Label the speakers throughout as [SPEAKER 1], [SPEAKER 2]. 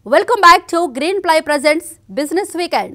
[SPEAKER 1] Welcome back to Greenply Presents Business Weekend.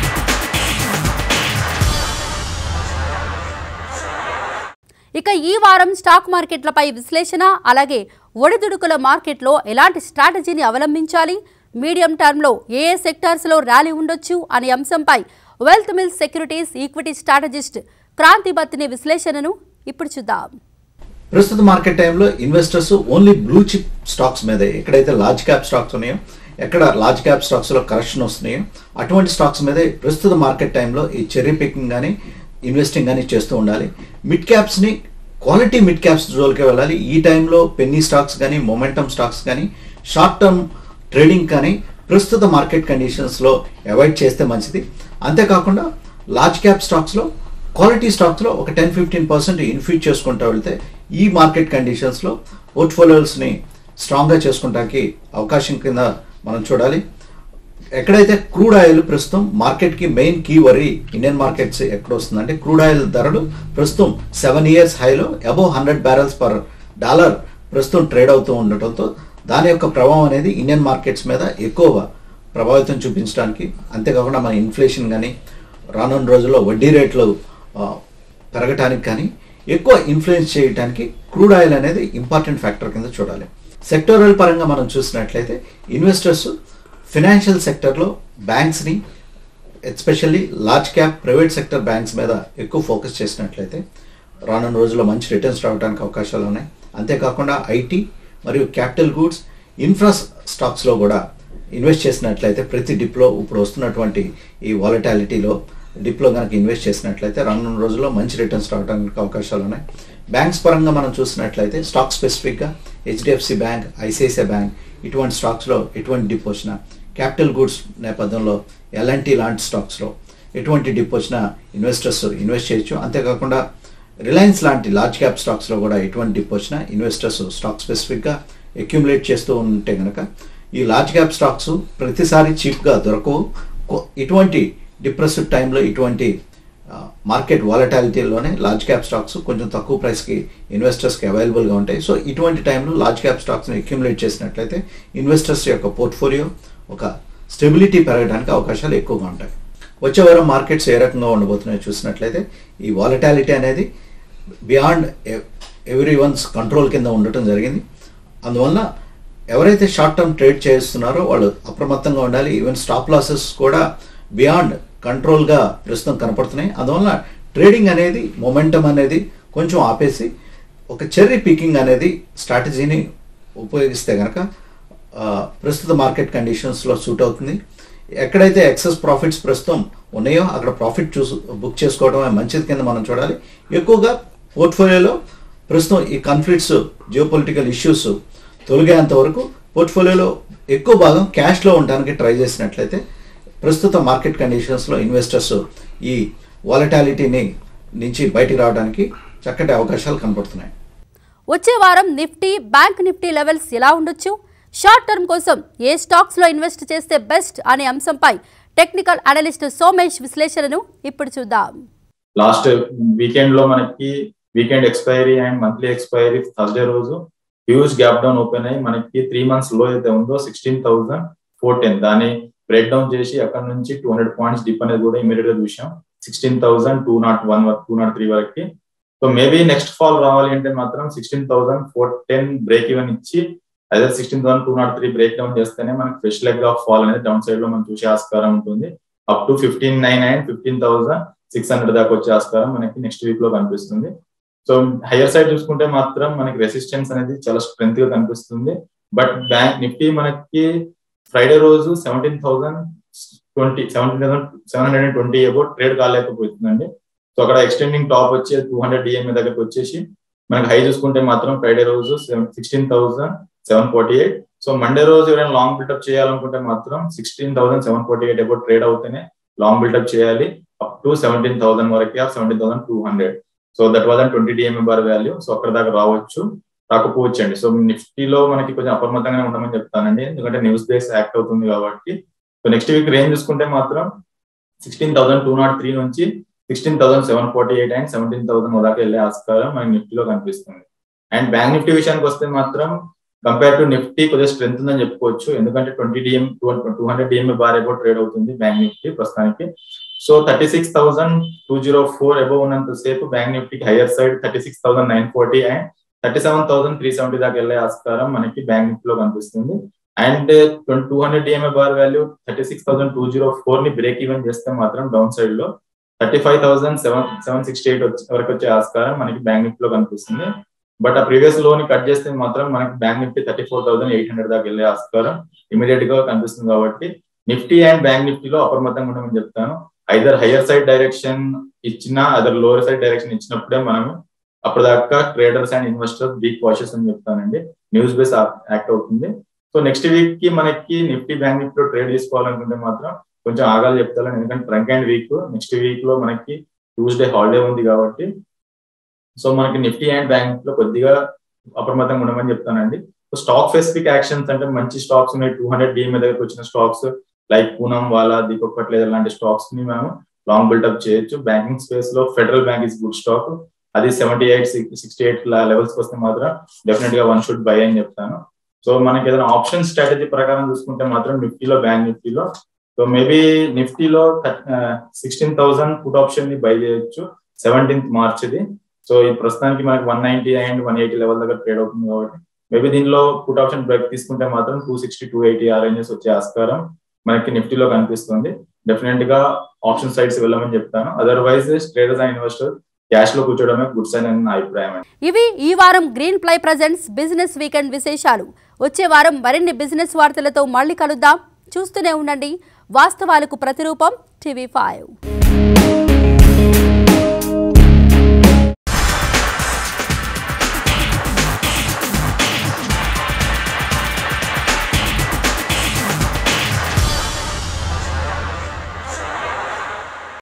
[SPEAKER 1] ఇక ఈ వారం స్టాక్ మార్కెట్లపై విశ్లేషణ అలాగే ఒడిదుడుకుల మార్కెట్లో ఎలాంటి స్ట్రాటజీని అవలంబించాలి, మీడియం టర్మ్లో ఏ సెక్టార్స్లో ర్యాలీ ఉండొచ్చు అనే అంశంపై Wealth Mills Securities equity strategist Kranthi Battini విశ్లేషణను ఇప్పుడు చూద్దాం.
[SPEAKER 2] ప్రస్తుత మార్కెట్ టైంలో investors only blue chip stocks మీదే, ఎక్కడైతే లార్జ్ క్యాప్ స్టాక్స్ ఉన్నాయో, ఎక్కడ లార్జ్ క్యాప్ స్టాక్స్లో కరెక్షన్ వస్తున్నాయో అటువంటి స్టాక్స్ మీదే ప్రస్తుత మార్కెట్ టైంలో ఈ చెర్రీ పికింగ్ కానీ ఇన్వెస్టింగ్ కానీ చేస్తూ ఉండాలి. మిడ్ క్యాప్స్ని క్వాలిటీ మిడ్ క్యాప్స్ జోలికి వెళ్ళాలి. ఈ టైంలో పెన్నీ స్టాక్స్ కానీ మొమెంటమ్ స్టాక్స్ కానీ షార్ట్ టర్మ్ ట్రేడింగ్ కానీ ప్రస్తుత మార్కెట్ కండిషన్స్లో అవాయిడ్ చేస్తే మంచిది. అంతేకాకుండా లార్జ్ క్యాప్ స్టాక్స్లో క్వాలిటీ స్టాక్స్లో ఒక 10-15% ఇన్ఫ్యూజ్ చేసుకుంటూ వెళ్తే ఈ మార్కెట్ కండిషన్స్లో పోర్ట్ఫోలియోస్ని స్ట్రాంగ్గా చేసుకుంటానికి అవకాశం కింద మనం చూడాలి. ఎక్కడైతే క్రూడ్ ఆయిల్ ప్రస్తుతం మార్కెట్కి main key worry Indian markets ఎక్కడ వస్తుందంటే క్రూడ్ ఆయిల్ ధరలు ప్రస్తుతం 7 years హైలో అబోవ్ $100 ప్రస్తుతం ట్రేడ్ అవుతూ ఉండటంతో దాని యొక్క ప్రభావం అనేది ఇండియన్ మార్కెట్స్ మీద ఎక్కువ ప్రభావితం చూపించడానికి, అంతేకాకుండా మన ఇన్ఫ్లేషన్ కానీ రానున్న రోజుల్లో వడ్డీ రేట్లు పెరగటానికి కానీ ఎక్కువ ఇన్ఫ్లుయెన్స్ చేయడానికి క్రూడ్ ఆయిల్ అనేది ఇంపార్టెంట్ ఫ్యాక్టర్ కింద చూడాలి. సెక్టోరల్ పరంగా మనం చూసినట్లయితే ఇన్వెస్టర్స్ ఫినాన్షియల్ సెక్టర్లో బ్యాంక్స్ని especially large cap private sector banks మీద ఎక్కువ ఫోకస్ చేసినట్లయితే రానున్న రోజుల్లో మంచి రిటర్న్స్ రావడానికి అవకాశాలు ఉన్నాయి. అంతేకాకుండా ఐటీ మరియు క్యాపిటల్ గూడ్స్ ఇన్ఫ్రా స్టాక్స్లో కూడా ఇన్వెస్ట్ చేసినట్లయితే ప్రతి డిప్లో ఇప్పుడు వస్తున్నటువంటి ఈ వాలటాలిటీలో డిప్లో కనుక ఇన్వెస్ట్ చేసినట్లయితే రానున్న రోజుల్లో మంచి రిటర్న్స్ రావడానికి అవకాశాలు ఉన్నాయి. బ్యాంక్స్ పరంగా మనం చూసినట్లయితే స్టాక్ స్పెసిఫిక్గా హెచ్డిఎఫ్సి బ్యాంక్, ఐసిఐసిఐ బ్యాంక్ ఇటువంటి స్టాక్స్లో ఎటువంటి డిప్ వచ్చినా, క్యాపిటల్ గూడ్స్ నేపథ్యంలో ఎల్ఎన్టీ లాంటి స్టాక్స్లో ఎటువంటి డిప్ వచ్చినా ఇన్వెస్టర్స్ ఇన్వెస్ట్ చేయొచ్చు. అంతేకాకుండా రిలయన్స్ లాంటి లార్జ్ క్యాప్ స్టాక్స్లో కూడా ఎటువంటి డిప్ వచ్చినా ఇన్వెస్టర్స్ స్టాక్ స్పెసిఫిక్గా అక్యుములేట్ చేస్తూ ఉంటే కనుక ఈ లార్జ్ క్యాప్ స్టాక్స్ ప్రతిసారి చీప్గా దొరకవు. ఇటువంటి డిప్రెస్డ్ టైంలో ఇటువంటి మార్కెట్ వాలటాలిటీలోనే లార్జ్ క్యాప్ స్టాక్స్ కొంచెం తక్కువ ప్రైస్కి ఇన్వెస్టర్స్కి అవైలబుల్గా ఉంటాయి. సో ఇటువంటి టైంలో లార్జ్ క్యాప్ స్టాక్స్ని అక్యుములేట్ చేసినట్లయితే ఇన్వెస్టర్స్ యొక్క పోర్ట్ఫోలియో ఒక స్టెబిలిటీ పెరగడానికి అవకాశాలు ఎక్కువగా ఉంటాయి. వచ్చే వారం మార్కెట్స్ ఏ రకంగా ఉండబోతున్నాయో చూసినట్లయితే ఈ వాలటాలిటీ అనేది బియాండ్ ఎవ్రీ వన్స్ కంట్రోల్ కింద ఉండటం జరిగింది. అందువల్ల ఎవరైతే షార్ట్ టర్మ్ ట్రేడ్ చేస్తున్నారో వాళ్ళు అప్రమత్తంగా ఉండాలి. ఈవెన్ స్టాప్ లాసెస్ కూడా బియాండ్ కంట్రోల్గా ప్రస్తుతం కనపడుతున్నాయి. అందువల్ల ట్రేడింగ్ అనేది మొమెంటం అనేది కొంచెం ఆపేసి ఒక చెర్రీ పికింగ్ అనేది స్ట్రాటజీని ఉపయోగిస్తే కనుక ప్రస్తుత మార్కెట్ కండిషన్స్లో సూట్ అవుతుంది. ఎక్కడైతే ఎక్సెస్ ప్రాఫిట్స్ ప్రస్తుతం ఉన్నాయో అక్కడ ప్రాఫిట్ బుక్ చేసుకోవడమే మంచిది కింద మనం చూడాలి. ఎక్కువగా పోర్ట్ఫోలియోలో ప్రస్తుతం ఈ కాన్ఫ్లిక్ట్స్, జియోపొలిటికల్ ఇష్యూస్ తొలగేంత వరకు పోర్ట్ఫోలియోలో ఎక్కువ భాగం క్యాష్లో ఉండడానికి ట్రై చేసినట్లయితే ప్రస్తుత మార్కెట్ కండిషన్స్లో ఇన్వెస్టర్స్ ఈ వాలటాలిటీని నుంచి బయటికి రావడానికి చక్కటి అవకాశాలు కనపడుతున్నాయి.
[SPEAKER 1] వచ్చే వారం నిఫ్టీ, బ్యాంక్ నిఫ్టీ లెవెల్స్ ఎలా ఉండొచ్చు, షార్ట్ టర్మ్ కోసం ఏ స్టాక్స్లో ఇన్వెస్ట్ చేస్తే బెస్ట్ అనే అంశంపై టెక్నికల్ అనలిస్ట్ సోమేష్ విశ్లేషణను ఇప్పుడు చూద్దాం.
[SPEAKER 3] లాస్ట్ వీకెండ్ లో మనకి weekend expiry and monthly expiry Thursday రోజు హ్యూజ్ గ్యాప్ డౌన్ ఓపెన్ అయ్యి మనకి 3 months లో అయితే ఉందో 16,410 దాన్ని బ్రేక్ డౌన్ చేసి అక్కడ నుంచి 200 points డిప్ అనేది కూడా ఇమీడియట్ గా చూసాం 16,201 వరకు 203 వరకు. సో మేబీ నెక్స్ట్ ఫాల్ రావాలి అంటే మాత్రం 16,410 బ్రేక్ ఈవెన్ ఇచ్చి అదే 16,203 బ్రేక్ డౌన్ చేస్తేనే మనకి ఫ్రెష్ లెగ్ ఆఫ్ ఫాల్ అనేది డౌన్ సైడ్ లో మనం చూసే ఆస్కారం ఉంటుంది. అప్ టు 15,900 and 15,600 దాకా వచ్చే ఆస్కారం మనకి నెక్స్ట్ వీక్ లో కనిపిస్తుంది. సో హైయర్ సైడ్ చూసుకుంటే మాత్రం మనకి రెసిస్టెన్స్ అనేది చాలా స్ట్రెంత్ గా కనిపిస్తుంది. బట్ బ్యాంక్ నిఫ్టీ మనకి ఫ్రైడే రోజు 17,720 అబౌట్ ట్రేడ్ కాలేకపోతుందండి. సో అక్కడ ఎక్స్టెండింగ్ టాప్ వచ్చి 200 DMA దగ్గరకు వచ్చేసి మనకి హై చూసుకుంటే మాత్రం ఫ్రైడే రోజు 16,748. సో మండే రోజు ఎవరైనా లాంగ్ బిల్డప్ చేయాలనుకుంటే మాత్రం 16,748 అబౌట్ ట్రేడ్ అవుతేనే లాంగ్ బిల్డప్ చేయాలి అప్ టు 17,000 వరకు, 17,200. So that was 20 DMA bar value. So అక్కడ దాకా రాకపోవచ్చు అండి. సో నిఫ్టీలో మనకి కొంచెం అప్రమత్తంగానే ఉండమని చెప్తానండి, ఎందుకంటే న్యూస్ బేస్ యాక్ట్ అవుతుంది కాబట్టి. సో నెక్స్ట్ వీక్ రేంజ్ చూసుకుంటే మాత్రం 16,203 నుంచి 16,748 అండ్ 17,000 దాకా వెళ్ళే ఆస్కారం మనకి నిఫ్టీలో కనిపిస్తుంది. అండ్ బ్యాంక్ నిఫ్టీ విషయానికి వస్తే మాత్రం కంపేర్ టు నిఫ్టీ కొద్దిగా స్ట్రెంత్ ఉందని చెప్పుకోవచ్చు. ఎందుకంటే 200 DMA బార్ అబౌట్ ట్రేడ్ అవుతుంది బ్యాంక్ నిఫ్టీ ప్రస్తుతానికి. సో 36,204 అబౌవ్ ఉన్నంత సేపు బ్యాంక్ నిఫ్టీకి హైయర్ సైడ్ 36,940 అండ్ 37,370 దాకా వెళ్ళే ఆస్కారం మనకి బ్యాంక్ నిఫ్టీలో కనిపిస్తుంది. అండ్ 200 DMA బార్ వాల్యూ 36,204 ని బ్రేక్ ఈవెన్ చేస్తే మాత్రం డౌన్ సైడ్ లో 35,768 వరకు వచ్చే ఆస్కారం మనకి బ్యాంక్ నిఫ్టీలో కనిపిస్తుంది. బట్ ఆ ప్రీవియస్ లో ని కట్ చేస్తే మాత్రం మనకి బ్యాంక్ నిఫ్టీ 34,800 దాకా వెళ్ళే ఆస్కారం ఇమీడియట్ గా కనిపిస్తుంది. కాబట్టి నిఫ్టీ అండ్ బ్యాంక్ నిఫ్టీలో అప్రమత్తంగా ఉండమని చెప్తాను. ఐదర్ హైయర్ సైడ్ డైరెక్షన్ ఇచ్చినా అదర్ లోవర్ సైడ్ డైరెక్షన్ ఇచ్చినప్పుడే మనం అప్పటిదాకా traders and investors be cautious అని చెప్తానండి. న్యూస్ బేస్ యాక్ట్ అవుతుంది. సో నెక్స్ట్ వీక్ కి మనకి నిఫ్టీ బ్యాంక్ నిఫ్టీలో ట్రేడ్ తీసుకోవాలనుకుంటే మాత్రం కొంచెం ఆగాలి చెప్తాను. ఎందుకంటే ట్రంక్ అండ్ వీక్ నెక్స్ట్ వీక్ లో మనకి ట్యూస్డే హాలిడే ఉంది కాబట్టి సో మనకి నిఫ్టీ అండ్ బ్యాంక్ లో కొద్దిగా అప్రమత్తంగా ఉండమని చెప్తానండి. సో స్టాక్ స్పెసిఫిక్ యాక్షన్స్ అంటే మంచి స్టాక్స్ ఉన్నాయి. 200 DMA దగ్గరకు వచ్చిన stocks like Poonawalla, Deepak పట్లేదర్ లాంటి స్టాక్స్ ని మనం లాంగ్ బిల్డప్ చేయొచ్చు. బ్యాంకింగ్ స్పేస్ లో federal bank is good stock. అది 68 లెవెల్స్ వస్తే మాత్రం డెఫినెట్ గా వన్ షుడ్ బై అని చెప్తాను. సో మనకి ఏదైనా ఆప్షన్ స్ట్రాటజీ ప్రకారం చూసుకుంటే మాత్రం నిఫ్టీలో బ్యాంక్ నిఫ్టీలో సో మేబీ నిఫ్టీలో 16,000 పుట్ ఆప్షన్ ని బై చేయొచ్చు 17th మార్చ్ ఇది. సో ఈ ప్రస్తుతానికి మనకి 190 అండ్ 180 లెవెల్ దగ్గర ట్రేడ్ అవుతుంది కాబట్టి మేబీ దీనిలో పుట్ ఆప్షన్ బ్రేక్ తీసుకుంటే మాత్రం 260, 280 రేంజెస్ వచ్చే ఆస్కారం మనకి నిఫ్టీలో కనిపిస్తుంది. డెఫినెట్ గా ఆప్షన్ సైడ్స్ వెళ్ళమని చెప్తాను. Otherwise traders and investors cash లో కూర్చోవడమే గుడ్ సైన్ అని నా అభిప్రాయం.
[SPEAKER 1] ఇవి ఈ వారం Green Ply presents business weekend విశేషాలు. వచ్చే వారం మరిన్ని బిజినెస్ వార్తలతో మళ్ళీ కలుద్దాం. చూస్తూనే ఉండండి వాస్తవాలకు ప్రతిరూపం TV5.